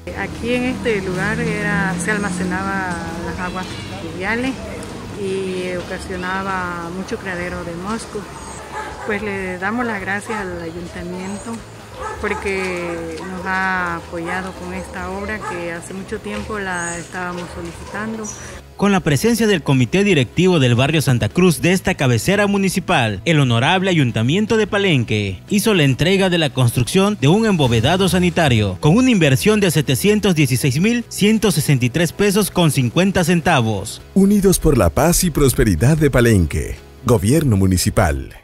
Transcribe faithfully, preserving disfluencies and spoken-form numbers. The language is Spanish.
Aquí en este lugar era, se almacenaba las aguas pluviales y ocasionaba mucho criadero de moscos. Pues le damos las gracias al ayuntamiento porque nos ha apoyado con esta obra que hace mucho tiempo la estábamos solicitando. Con la presencia del comité directivo del barrio Santa Cruz de esta cabecera municipal, el honorable Ayuntamiento de Palenque hizo la entrega de la construcción de un embovedado sanitario con una inversión de setecientos dieciséis mil ciento sesenta y tres pesos con cincuenta centavos. Unidos por la paz y prosperidad de Palenque, Gobierno Municipal.